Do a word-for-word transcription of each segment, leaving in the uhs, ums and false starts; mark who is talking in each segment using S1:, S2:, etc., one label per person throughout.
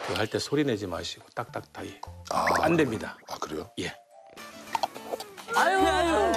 S1: 그 할 때 소리 내지 마시고 딱딱하게.
S2: 아,
S1: 안 됩니다.
S2: 아, 그래요?
S1: 예.
S3: 아유, 아유.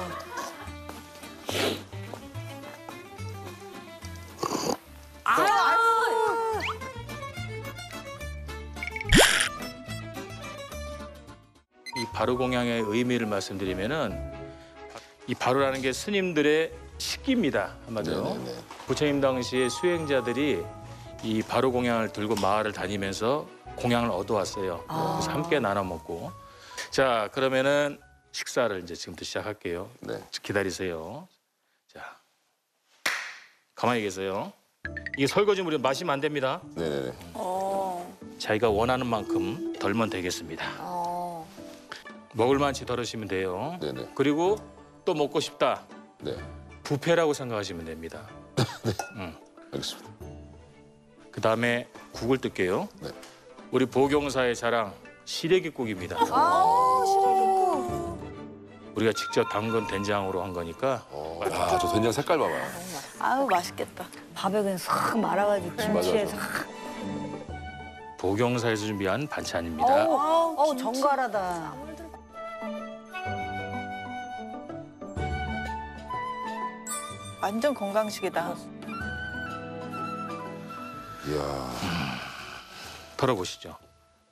S1: 이 바루공양의 의미를 말씀드리면은 이 바루라는 게 스님들의 식기입니다. 한마디로.
S2: 네네네.
S1: 부처님 당시에 수행자들이 이 바루공양을 들고 마을을 다니면서 공양을 얻어왔어요. 그래서 함께 나눠 먹고. 자, 그러면은 식사를 이제 지금부터 시작할게요.
S2: 네.
S1: 기다리세요. 자, 가만히 계세요. 이게 설거지물이 마시면 안 됩니다.
S2: 네네네.
S3: 어.
S1: 자기가 원하는 만큼 덜면 되겠습니다.
S3: 어.
S1: 먹을 만치 덜으시면 돼요.
S2: 네네.
S1: 그리고 또 먹고 싶다.
S2: 네.
S1: 뷔페라고 생각하시면 됩니다. 응.
S2: 알겠습니다.
S1: 그 다음에 국을 뜰게요.
S2: 네.
S1: 우리 보경사의 자랑 시래기국입니다.
S3: 아, 시래기국.
S1: 우리가 직접 담근 된장으로 한 거니까.
S2: 어, 아, 저 된장 색깔 봐봐요.
S3: 아유, 맛있겠다.
S4: 밥에 그냥 싹 말아가지고 김치에
S2: 맞아,
S4: 싹.
S1: 보경사에서 준비한 반찬입니다.
S4: 어우, 어우 정갈하다.
S3: 완전 건강식이다.
S2: 이야.
S1: 털어보시죠.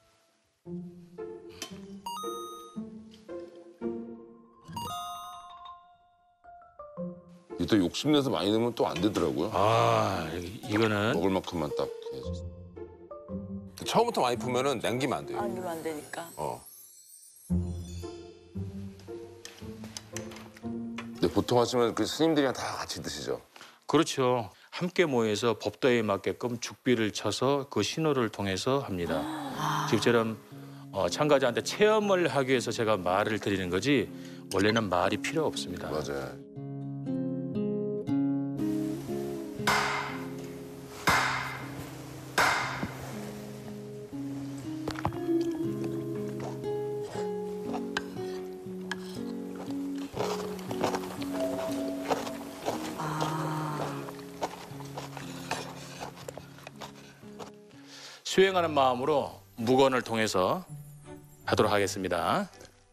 S2: 이또 욕심내서 많이 넣으면 또 안 되더라고요.
S1: 아, 이거는
S2: 먹을 만큼만 딱 해야지.
S5: 처음부터 많이 풀면은 남기면 안 돼요.
S3: 안 주면 안 되니까.
S5: 어.
S2: 근데 보통 하시면 그 스님들이랑 다 같이 드시죠?
S1: 그렇죠. 함께 모여서 법도에 맞게끔 죽비를 쳐서 그 신호를 통해서 합니다. 지금처럼 어, 참가자한테 체험을 하기 위해서 제가 말을 드리는 거지 원래는 말이 필요 없습니다.
S2: 맞아요.
S1: 수행하는 마음으로 무건을 통해서 하도록 하겠습니다.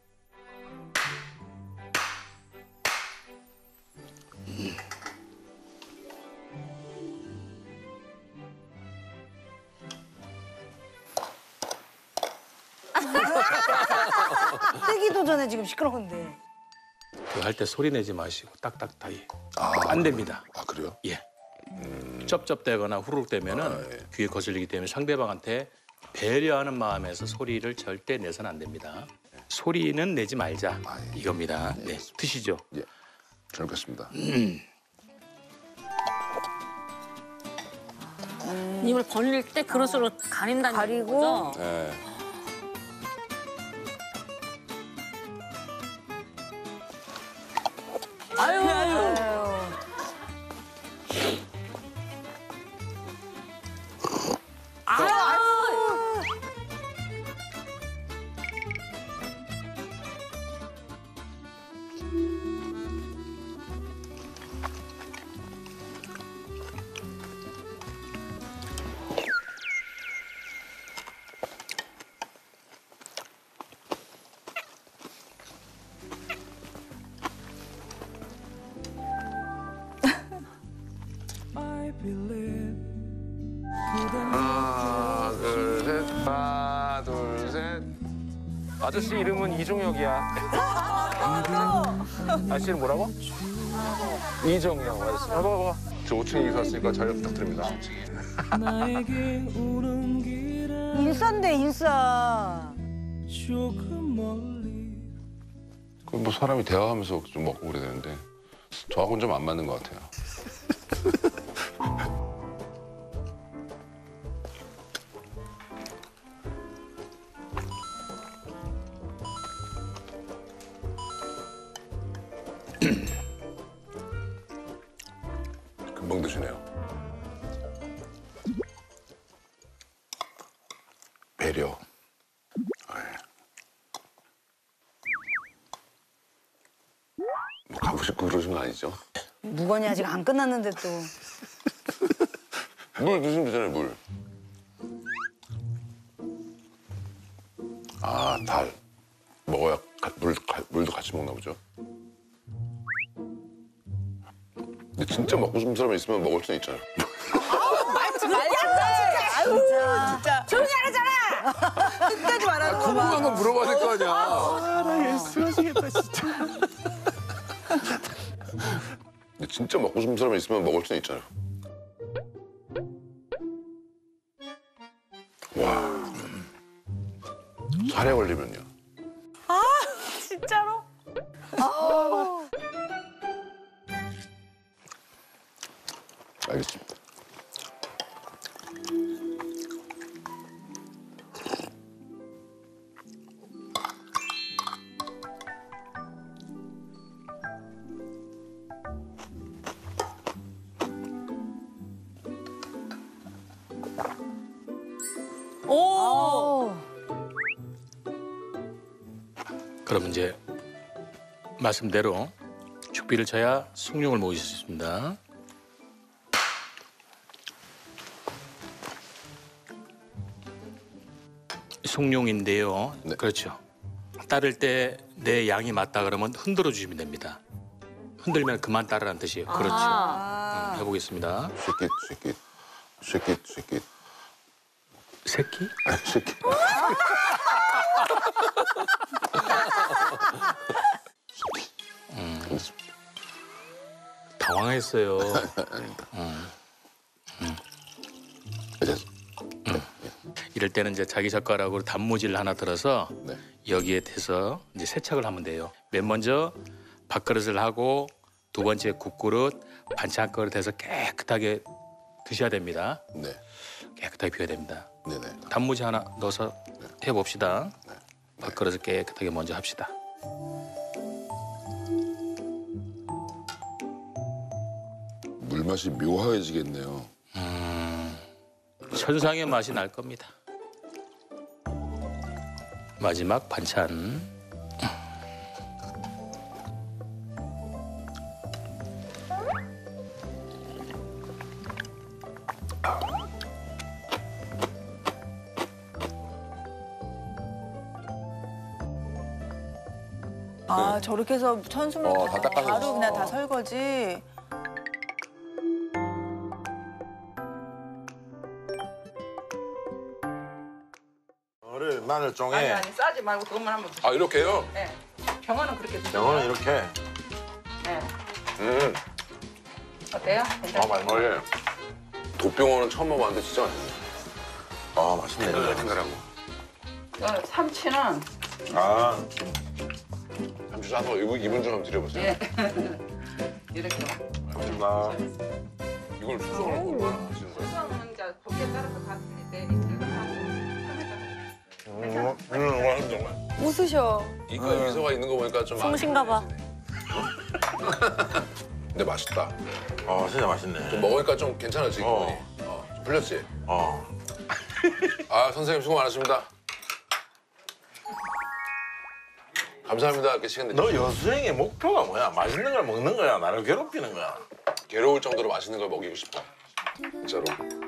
S4: 뜨기도 전에 지금 시끄러운데.
S1: 그 할 때 소리 내지 마시고 딱딱하게.
S2: 아,
S1: 안 됩니다.
S2: 아, 그래요?
S1: 예. 쩝쩝대거나 후루룩대면은
S2: 아, 예.
S1: 귀에 거슬리기 때문에 상대방한테 배려하는 마음에서 소리를 절대 내서는 안 됩니다. 소리는 내지 말자
S2: 아, 예.
S1: 이겁니다. 네, 드시죠.
S2: 예. 잘 먹겠습니다.
S6: 님을 벌릴 때 그릇으로 가린다는
S4: 가리고.
S6: 거죠?
S5: 네.
S3: 아유, 아유.
S5: 하나, 둘, 셋. 하나, 둘, 셋. 아저씨 이름은 이종혁이야. 아저씨는 뭐라고? 이종혁 아저씨. 봐봐, 봐봐.
S2: 저 오 층에 이사 왔으니까 잘 부탁드립니다.
S4: 인싸인데 인싸.
S2: 그 뭐 사람이 대화하면서 좀 먹고 그래야 되는데 저하고는 좀 안 맞는 것 같아요. 금방 드시네요. 배려. 네. 뭐 가고 싶고 그러신 거 아니죠?
S4: 무건이 아직 안 끝났는데 또.
S2: 물 드시면 되잖아요, 물. 아, 달. 먹어야 가- 물, 가- 물도 같이 먹나 보죠. 근데 진짜 먹고 싶은 사람이 있으면 먹을 수는 있잖아요.
S3: 진짜.
S4: 조용히 하라잖아.
S3: 끝까지 말하는 거 봐.
S2: 궁금한 건 물어봐야 될 거 아니야.
S1: 아, 쓰러지겠다 진짜.
S2: 근데 진짜 먹고 싶은 사람이 있으면 먹을 수는 있잖아요. 와. 살에 걸리면요.
S3: 진짜로?
S2: 알겠습니다.
S3: 오.
S1: 그럼 이제 말씀대로 죽비를 쳐야 숭늉을 모을 수 있습니다. 숭늉인데요.
S2: 네.
S1: 그렇죠. 따를 때 내 양이 맞다 그러면 흔들어 주시면 됩니다. 흔들면 그만 따르라는 뜻이에요. 그렇죠.
S3: 아.
S1: 음, 해보겠습니다.
S2: 새끼, 새끼, 새끼, 새끼,
S1: 새끼?
S2: 아니, 새끼.
S1: 음,
S2: 알겠습니다.
S1: 당황했어요.
S2: 알겠습니다.
S1: 이럴 때는 이제 자기 젓가락으로 단무지를 하나 들어서
S2: 네.
S1: 여기에 대서 이제 세척을 하면 돼요. 맨 먼저 밥그릇을 하고 두 번째 국그릇, 반찬 그릇에서 깨끗하게 드셔야 됩니다.
S2: 네.
S1: 깨끗하게 비워야 됩니다.
S2: 네네.
S1: 단무지 하나 넣어서 해봅시다.
S2: 네.
S1: 밥그릇을 깨끗하게 먼저 합시다.
S2: 물 맛이 묘하해지겠네요.
S1: 천상의 맛이 날 겁니다. 마지막 반찬.
S3: 아 저렇게 해서 천수물
S2: 어, 다 닦아서.
S3: 바로 그냥 다 설거지.
S7: 어를 마늘종에
S8: 아니 아니 싸지 말고 그것만 한번 드세요.
S2: 아, 이렇게요?
S8: 네. 병어는 그렇게 드세요.
S7: 영어는 이렇게
S8: 네.
S2: 음.
S8: 어때요?
S7: 아
S8: 괜찮아요?
S7: 맛있네.
S2: 원래 도병어는 처음 먹어봤는데 진짜 맛있네.
S7: 아 맛있네.
S2: 탱글탱글하고.
S8: 어, 삼치는
S7: 아
S2: 삼주 싸서 이분, 이분 좀 한번 드려보세요.
S8: 예. 이렇게
S7: 감사합니다.
S2: 이걸 수성을 얼마나 하시는 거예요?
S8: 수성은 이제 고기에 따라서 다 틀린데 이거하고
S7: 음, 음, 맛있네 정말.
S3: 웃으셔.
S2: 이거 미소가 있는 거 보니까 좀
S3: 성신가 봐.
S2: 근데 맛있다.
S7: 아 진짜 맛있네.
S2: 좀 먹으니까 좀 괜찮아지
S7: 어.
S2: 기분이. 어, 좀 풀렸지?
S7: 어.
S2: 아, 선생님 수고 많으십니다. 감사합니다. 이렇게 시간
S7: 너
S2: 내주셔서.
S7: 여수행의 목표가 뭐야? 맛있는 걸 먹는 거야? 나를 괴롭히는 거야?
S2: 괴로울 정도로 맛있는 걸 먹이고 싶어. 진짜로.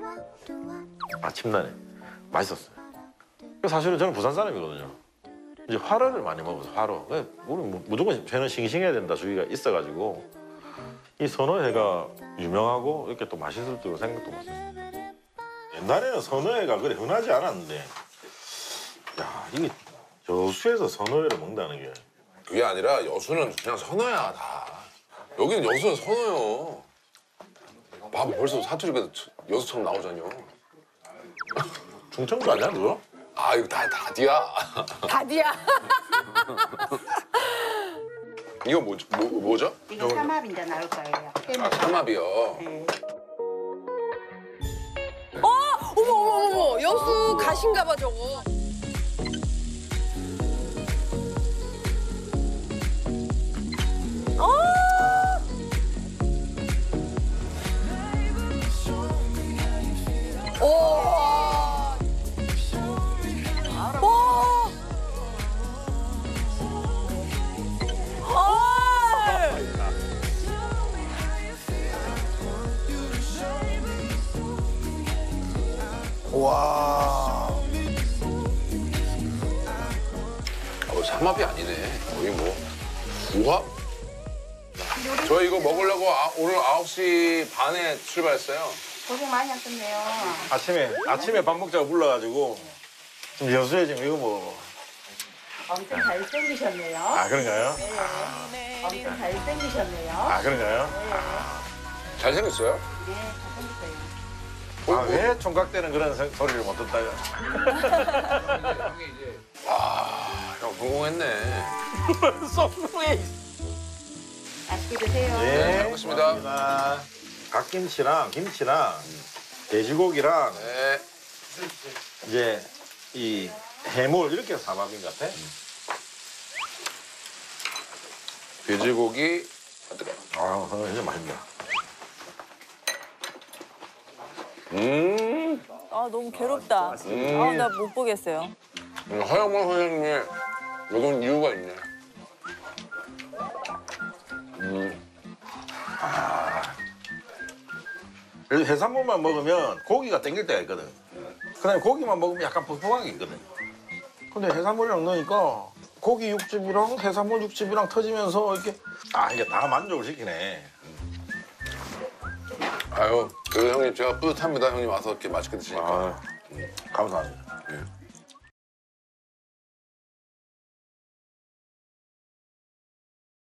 S7: 아침날에 맛있었어요. 사실은 저는 부산 사람이거든요. 이제 화로를 많이 먹어서 화로. 우리 무- 무조건 저는 싱싱해야 된다 주의가 있어가지고 이 선어회가 유명하고 이렇게 또 맛있을 줄 생각도 못했어요. 옛날에는 선어회가 그래 흔하지 않았는데 야 이게 여수에서 선어회를 먹는다는 게
S2: 그게 아니라 여수는 그냥 선어야 다. 여기는 여수는 선어요. 봐 벌써 사투리가 여수처럼 나오잖아요.
S7: 충청도 아니야 그거?
S2: 아 이거 다 다디야.
S3: 다디야.
S2: 이거 뭐, 뭐 뭐죠?
S9: 이거 삼합인데 나올 거예요.
S2: 아 삼합이요.
S9: 네.
S3: 어머 어머 어머 여수 가신가 봐 저거. 오. 오. 헐.
S7: 와.
S2: 삼합이 아니네. 거의 뭐 구합? 저 이거 먹으려고 아, 오늘 아홉 시 반에 출발했어요.
S9: 고생 많이 하셨네요.
S7: 아침에 아침에 밥 먹자고 불러가지고 지금 여수에 지금 이거 뭐.
S9: 엄청 잘생기셨네요.
S7: 아 그런가요?
S9: 네. 엄청 잘생기셨네요.
S7: 아 그런가요?
S2: 잘생겼어요?
S9: 네, 잘생겼어요.
S7: 아 왜 총각 때는 그런 소- 소리를 못 듣다가?
S2: 아, 형 성공했네.
S9: 맛있게 드세요.
S2: 네, 잘 먹겠습니다.
S7: 고맙습니다. 갓김치랑 김치랑 돼지고기랑
S2: 네.
S7: 이제 이 해물 이렇게 삼합인 것 같아.
S2: 돼지고기. 아, 뜨거.
S7: 아, 그거 진짜 맛있다.
S2: 음.
S4: 아 너무 괴롭다.
S2: 음.
S4: 아 나 못 보겠어요.
S2: 음, 허영만 선생님이 이건 이유가 있네. 음.
S7: 그래도 해산물만 먹으면 고기가 땡길 때가 있거든. 그다음에 고기만 먹으면 약간 퍽퍽한 게 있거든. 근데 해산물이랑 넣으니까 고기 육즙이랑 해산물 육즙이랑 터지면서 이렇게 아 이게 다 만족을 시키네.
S2: 아유, 그래도 형님 제가 뿌듯합니다. 형님 와서 이렇게 맛있게 드시니까.
S7: 아, 감사합니다.
S2: 예.